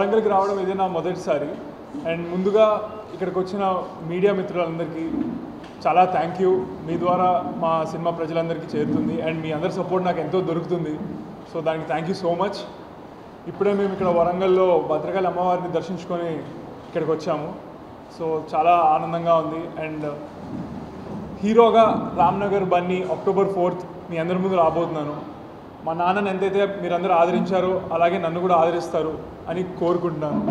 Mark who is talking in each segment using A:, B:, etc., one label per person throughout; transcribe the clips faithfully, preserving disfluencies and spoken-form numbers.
A: వరంగల్కి రావడం ఇదే నా మొదటిసారి. అండ్ ముందుగా ఇక్కడికి వచ్చిన మీడియా మిత్రులందరికీ చాలా థ్యాంక్ యూ. మీ ద్వారా మా సినిమా ప్రజలందరికీ చేరుతుంది అండ్ మీ అందరి సపోర్ట్ నాకు ఎంతో దొరుకుతుంది. సో దానికి థ్యాంక్ యూ సో మచ్. ఇప్పుడే మేము ఇక్కడ వరంగల్లో భద్రకాళి అమ్మవారిని దర్శించుకొని ఇక్కడికి వచ్చాము. సో చాలా ఆనందంగా ఉంది. అండ్ హీరోగా రామ్నగర్ బన్నీ అక్టోబర్ ఫోర్త్ మీ అందరి ముందు రాబోతున్నాను. మా నాన్నని ఎంతైతే మీరందరూ ఆదరించారో అలాగే నన్ను కూడా ఆదరిస్తారు అని కోరుకుంటున్నాను.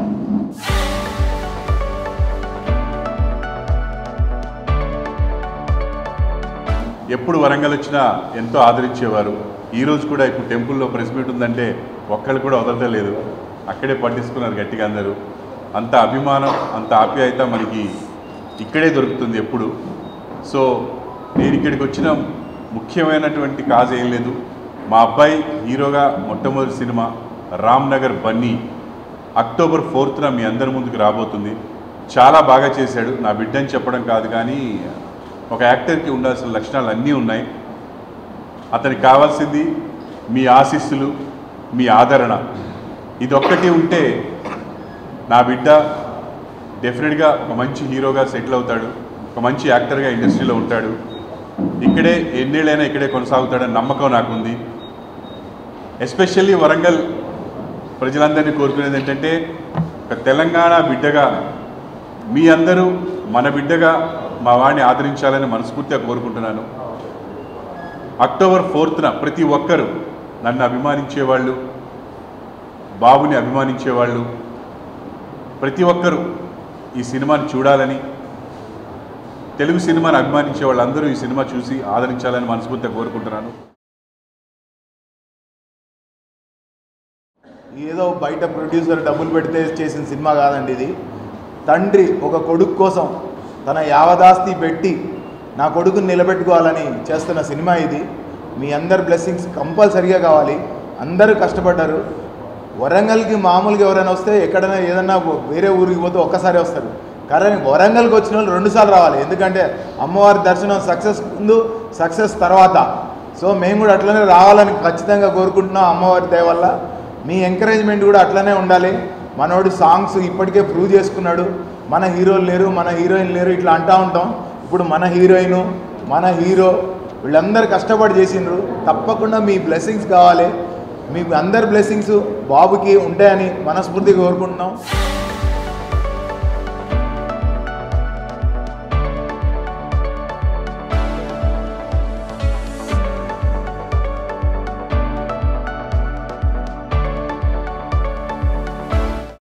B: ఎప్పుడు వరంగల్ వచ్చినా ఎంతో ఆదరించేవారు. ఈరోజు కూడా ఇప్పుడు టెంపుల్లో ప్రెస్ మీట్ ఉందంటే ఒక్కళ్ళు కూడా వదలలేదు, అక్కడే పట్టించుకున్నారు గట్టిగా అందరూ. అంత అభిమానం, అంత ఆప్యాయత మనకి ఇక్కడే దొరుకుతుంది ఎప్పుడు. సో నేను ఇక్కడికి వచ్చిన ముఖ్యమైనటువంటి కాజ్ ఏం లేదు, మా అబ్బాయి హీరోగా మొట్టమొదటి సినిమా రామ్నగర్ బన్నీ అక్టోబర్ ఫోర్త్న మీ అందరి ముందుకు రాబోతుంది. చాలా బాగా చేశాడు. నా బిడ్డని చెప్పడం కాదు, కానీ ఒక యాక్టర్కి ఉండాల్సిన లక్షణాలు అన్నీ ఉన్నాయి. అతనికి కావాల్సింది మీ ఆశీస్సులు, మీ ఆదరణ. ఇదొక్కటి ఉంటే నా బిడ్డ డెఫినెట్గా ఒక మంచి హీరోగా సెటిల్ అవుతాడు, ఒక మంచి యాక్టర్గా ఇండస్ట్రీలో ఉంటాడు. ఇక్కడే ఎన్నేళ్ళైనా ఇక్కడే కొనసాగుతాడని నమ్మకం నాకుంది. ఎస్పెషల్లీ వరంగల్ ప్రజలందరినీ కోరుకునేది ఏంటంటే, ఒక తెలంగాణ బిడ్డగా మీ అందరూ మన బిడ్డగా మా వాడిని ఆదరించాలని మనస్ఫూర్తిగా కోరుకుంటున్నాను. అక్టోబర్ ఫోర్త్న ప్రతి ఒక్కరూ నన్ను అభిమానించేవాళ్ళు, బాబుని అభిమానించేవాళ్ళు ప్రతి ఒక్కరూ ఈ సినిమాని చూడాలని, తెలుగు సినిమాని అభిమానించే వాళ్ళందరూ ఈ సినిమా చూసి ఆదరించాలని మనస్ఫూర్తిగా కోరుకుంటున్నాను.
C: ఏదో బయట ప్రొడ్యూసర్ డబ్బులు పెడితే చేసిన సినిమా కాదండి ఇది. తండ్రి ఒక కొడుకు కోసం తన యావదాస్తి పెట్టి నా కొడుకుని నిలబెట్టుకోవాలని చేస్తున్న సినిమా ఇది. మీ అందరి బ్లెస్సింగ్స్ కంపల్సరీగా కావాలి. అందరూ కష్టపడ్డారు. వరంగల్కి మామూలుగా ఎవరైనా వస్తే ఎక్కడైనా ఏదన్నా వేరే ఊరికి పోతే ఒక్కసారి వస్తారు, కానీ వరంగల్కి వచ్చిన వాళ్ళు రెండుసార్లు రావాలి. ఎందుకంటే అమ్మవారి దర్శనం సక్సెస్ ముందు, సక్సెస్ తర్వాత. సో మేము కూడా అట్లనే రావాలని ఖచ్చితంగా కోరుకుంటున్నాం. అమ్మవారి దయ వల్ల మీ ఎంకరేజ్మెంట్ కూడా అట్లనే ఉండాలి. మనోడు సాంగ్స్ ఇప్పటికే ప్రూవ్ చేసుకున్నాడు. మన హీరోలు లేరు, మన హీరోయిన్ లేరు ఇట్లా అంటూ ఉంటాం. ఇప్పుడు మన హీరోయిన్, మన హీరో వీళ్ళందరూ కష్టపడి చేసిండ్రు. తప్పకుండా మీ బ్లెస్సింగ్స్ కావాలి. మీ అందరి బ్లెస్సింగ్స్ బాబుకి ఉంటాయని మనస్ఫూర్తిగా కోరుకుంటున్నాం.